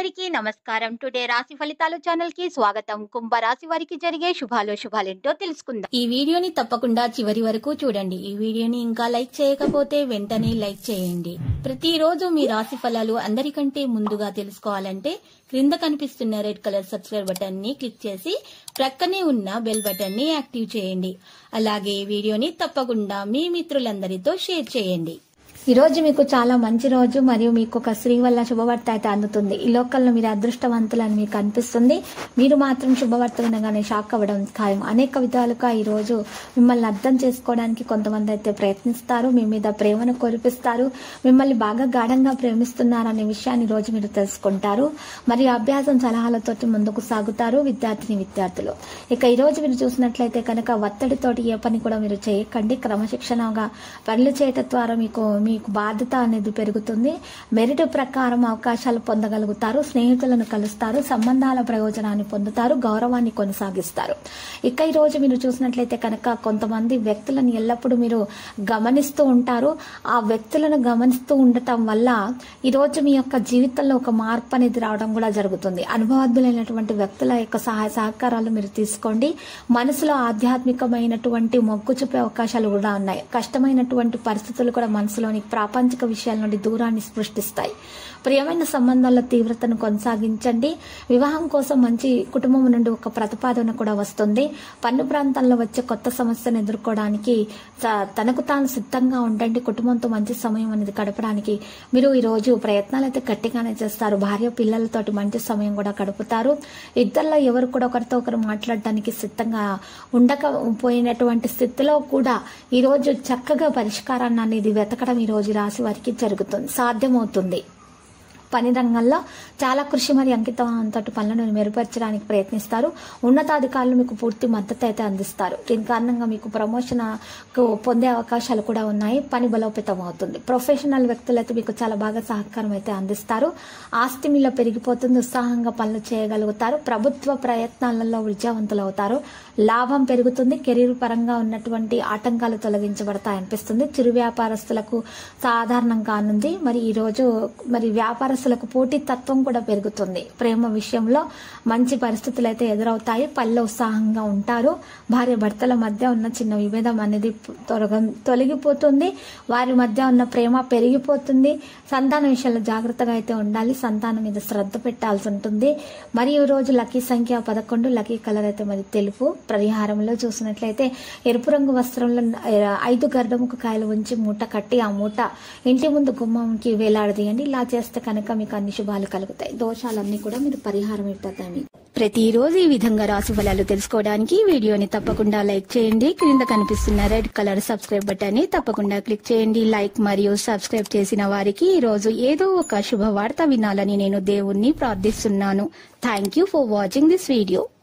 అందరికీ నమస్కారం. టుడే రాశి ఫలితాలు ఛానల్ కి స్వాగతం. కుంభ రాశి వారికి జరిగే శుభాలేంటో తెలుసుకుందాం. ఈ వీడియోని తప్పకుండా చివరి వరకు చూడండి. ఈ వీడియోని ఇంకా లైక్ చేయకపోతే వెంటనే లైక్ చేయండి. ప్రతిరోజు మీ రాశి ఫలాలు అందరికంటే ముందుగా తెలుసుకోవాలంటే క్రింద కనిపిస్తున్న రెడ్ కలర్ సబ్స్క్రైబ్ బటన్ ని క్లిక్ చేసి ప్రక్కనే ఉన్న బెల్ బటన్ ని యాక్టివ్ చేయండి. అలాగే ఈ వీడియోని తప్పకుండా మీ మిత్రులందరితో షేర్ చేయండి. ఈ రోజు మీకు చాలా మంచి రోజు మరియు మీకు ఒక స్త్రీ వల్ల శుభవార్త అయితే అందుతుంది. ఈ లోకల్లో మీరు అదృష్టవంతులని మీకు అనిపిస్తుంది. మీరు మాత్రం శుభవార్త వినగానే షాక్ అవ్వడం ఖాయం. అనేక విధాలుగా ఈ రోజు మిమ్మల్ని అర్థం చేసుకోవడానికి కొంతమంది అయితే ప్రయత్నిస్తారు. మీ మీద ప్రేమను కురిపిస్తారు. మిమ్మల్ని బాగా గాఢంగా ప్రేమిస్తున్నారనే విషయాన్ని ఈ రోజు మీరు తెలుసుకుంటారు. మరియు అభ్యాసం సలహాలతోటి ముందుకు సాగుతారు విద్యార్థులు. ఇక ఈ రోజు మీరు చూసినట్లయితే కనుక ఒత్తిడితోటి ఏ పని కూడా మీరు చేయకండి. క్రమశిక్షణగా పనులు చేయటం ద్వారా మీకు బాధ్యత అనేది పెరుగుతుంది. మెరిట్ ప్రకారం అవకాశాలు పొందగలుగుతారు. స్నేహితులను కలుస్తారు. సంబంధాల ప్రయోజనాన్ని పొందుతారు. గౌరవాన్ని కొనసాగిస్తారు. ఇక ఈ రోజు మీరు చూసినట్లయితే కనుక కొంతమంది వ్యక్తులను ఎల్లప్పుడూ మీరు గమనిస్తూ ఉంటారు. ఆ వ్యక్తులను గమనిస్తూ ఉండటం వల్ల ఈ రోజు మీ యొక్క జీవితంలో ఒక మార్పు అనేది రావడం కూడా జరుగుతుంది. అనుభవజ్ఞులైనటువంటి వ్యక్తుల యొక్క సహాయ సహకారాలు మీరు తీసుకోండి. మనసులో ఆధ్యాత్మికమైనటువంటి మొగ్గు చూపే అవకాశాలు కూడా ఉన్నాయి. కష్టమైనటువంటి పరిస్థితులు కూడా మనసులోని ప్రాపంచిక విషయాల నుండి దూరాన్ని సృష్టిస్తాయి. ప్రియమైన సంబంధాల తీవ్రతను కొనసాగించండి. వివాహం కోసం మంచి కుటుంబం నుండి ఒక ప్రతిపాదన కూడా వస్తుంది. పన్ను ప్రాంతాల్లో వచ్చే కొత్త సమస్యను ఎదుర్కోవడానికి తనకు తాను సిద్ధంగా ఉండండి. కుటుంబంతో మంచి సమయం అనేది గడపడానికి మీరు ఈ రోజు ప్రయత్నాలు అయితే గట్టిగానే చేస్తారు. భార్య పిల్లలతోటి మంచి సమయం కూడా గడుపుతారు. ఇద్దరిలో ఎవరు కూడా ఒకరితో ఒకరు మాట్లాడడానికి సిద్ధంగా ఉండకపోయినటువంటి స్థితిలో కూడా ఈ రోజు చక్కగా పరిష్కారాన్ని అనేది వెతకడం ఈ రోజు రాశి వారికి జరుగుతుంది, సాధ్యమవుతుంది. పని రంగంలో చాలా కృషి మరియు అంకితంతో పనులను మెరుగుపరచడానికి ప్రయత్నిస్తారు. ఉన్నతాధికారులు మీకు పూర్తి మద్దతు అయితే అందిస్తారు. దీని కారణంగా మీకు ప్రమోషన్ పొందే అవకాశాలు కూడా ఉన్నాయి. పని బలోపేతం అవుతుంది. ప్రొఫెషనల్ వ్యక్తులైతే మీకు చాలా బాగా సహకారం అయితే అందిస్తారు. ఆస్తి మీలో పెరిగిపోతుంది. ఉత్సాహంగా పనులు చేయగలుగుతారు. ప్రభుత్వ ప్రయత్నాలలో విజయవంతులు అవుతారు. లాభం పెరుగుతుంది. కెరీర్ పరంగా ఉన్నటువంటి ఆటంకాలు తొలగించబడతాయి అనిపిస్తుంది. చిరు వ్యాపారస్తులకు సాధారణంగా కానుంది. మరి ఈ రోజు వ్యాపారస్తులకు పోటీ తత్వం కూడా పెరుగుతుంది. ప్రేమ విషయంలో మంచి పరిస్థితులు అయితే ఎదురవుతాయి. పనిలో ఉత్సాహంగా ఉంటారు. భార్య భర్తల మధ్య ఉన్న చిన్న విభేదం అనేది తొలగిపోతుంది. వారి మధ్య ఉన్న ప్రేమ పెరిగిపోతుంది. సంతాన విషయంలో జాగ్రత్తగా అయితే ఉండాలి. సంతానం మీద శ్రద్ధ పెట్టాల్సి ఉంటుంది. మరి ఈ రోజు లక్కీ సంఖ్య 11. లక్కీ కలర్ అయితే మరి తెలుపు. పరిహారంలో చూసినట్లయితే ఎరుపు రంగు వస్త్రంలో 5 గర్ధముఖ కాయలు ఉంచి మూట కట్టి ఆ మూట ఇంటి ముందు గుమ్మంకి వేలాడదీయండి. ఇలా చేస్తే కనుక మీకు అన్ని శుభాలు కలుగుతాయి. దోషాలన్నీ కూడా మీరు పరిహారం ఇస్తాయి. ప్రతిరోజు ఈ విధంగా రాశి ఫలాలు తెలుసుకోవడానికి వీడియోని తప్పకుండా లైక్ చేయండి. క్రింద కనిపిస్తున్న రెడ్ కలర్ సబ్స్క్రైబ్ బటన్ ని తప్పకుండా క్లిక్ చేయండి. లైక్ మరియు సబ్స్క్రైబ్ చేసిన వారికి ఈ రోజు ఏదో ఒక శుభవార్త వినాలని నేను దేవుణ్ణి ప్రార్థిస్తున్నాను. Thank you for watching this video.